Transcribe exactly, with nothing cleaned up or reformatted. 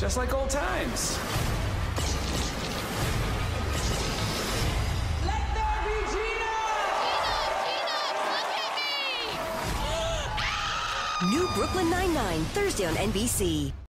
just like old times. Let there be Gina! New Brooklyn Nine-Nine, Thursday on N B C.